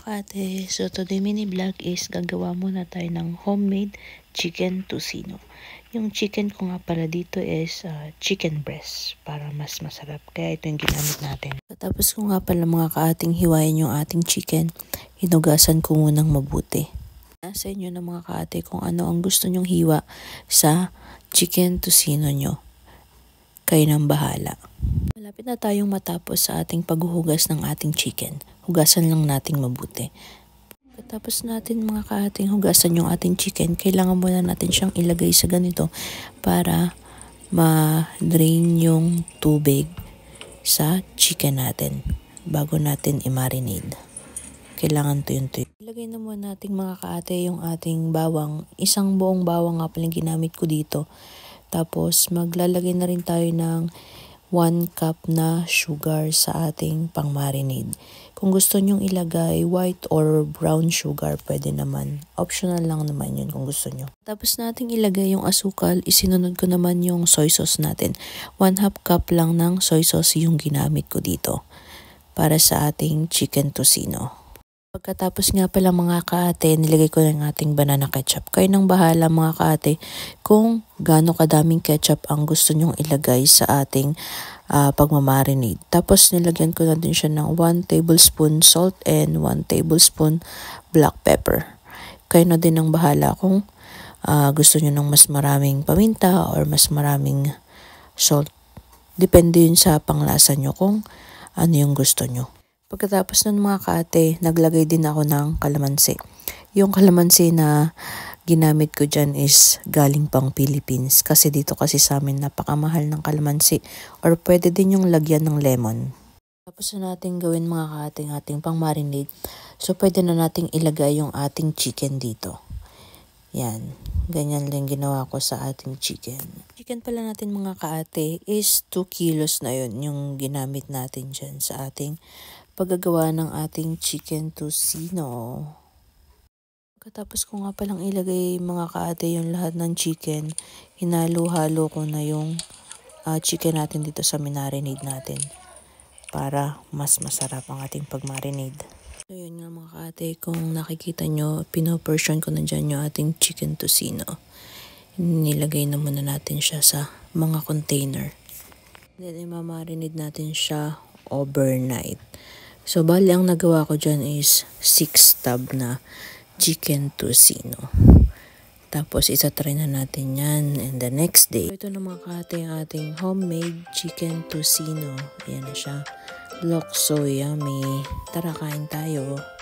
Ate, so today mini vlog is gagawa muna tayo ng homemade chicken tocino. Yung chicken ko nga pala dito is chicken breast para mas masarap. Kaya ito yung ginamit natin. Tapos ko nga pala mga kaating hiwain yung ating chicken. Hinugasan ko munang mabuti. Nasa inyo na mga kaate kung ano ang gusto nyong hiwa sa chicken tocino nyo. Kayo nang bahala. Malapit na tayong matapos sa ating paghuhugas ng ating chicken. Hugasan lang nating mabuti. Tapos natin mga kaating hugasan yung ating chicken, kailangan muna natin siyang ilagay sa ganito para ma-drain yung tubig sa chicken natin bago natin i-marinate. Kailangan to yun. Ilagay na muna natin mga kaate yung ating bawang. Isang buong bawang nga palang ginamit ko dito. Tapos maglalagay na rin tayo ng 1 cup na sugar sa ating pang-marinade. Kung gusto nyong ilagay white or brown sugar, pwede naman. Optional lang naman yun kung gusto nyo. Tapos nating ilagay yung asukal, isinunod ko naman yung soy sauce natin. 1/2 cup lang ng soy sauce yung ginamit ko dito para sa ating chicken tocino. Pagkatapos nga pala mga kaate, nilagay ko ng ating banana ketchup. Kayo nang bahala mga kaate kung gaano kadaming ketchup ang gusto nyong ilagay sa ating pagmamarinate. Tapos nilagyan ko na din siya ng 1 tablespoon salt and 1 tablespoon black pepper. Kayo na din ang bahala kung gusto nyo ng mas maraming paminta or mas maraming salt. Depende yun sa panglasa nyo kung ano yung gusto nyo. Pagkatapos nun mga kaate, naglagay din ako ng kalamansi. Yung kalamansi na ginamit ko dyan is galing pang Philippines. Kasi dito kasi sa amin napakamahal ng kalamansi. Or pwede din yung lagyan ng lemon. Tapos na natin gawin mga kaate ating pang marinade. So pwede na nating ilagay yung ating chicken dito. Yan. Ganyan lang ginawa ko sa ating chicken. Chicken pala natin mga kaate is 2 kilos na yun yung ginamit natin dyan sa ating paggagawa ng ating chicken tocino. Katapos ko nga palang ilagay mga kaate yung lahat ng chicken, hinalo-halo ko na yung chicken natin dito sa minarinade natin para mas masarap ang ating pagmarinade. So yun nga mga kaate, kung nakikita nyo, pinoportion ko na dyan yung ating chicken tocino. Nilagay na muna natin siya sa mga container. Then imamarinade natin siya overnight. So, bali ang nagawa ko dyan is 6 tub na chicken tocino. Tapos, isa-try na natin yan and the next day. Ito na mga kate ang ating homemade chicken tocino. Ayan na siya. Looks so yummy. Tara, kain tayo.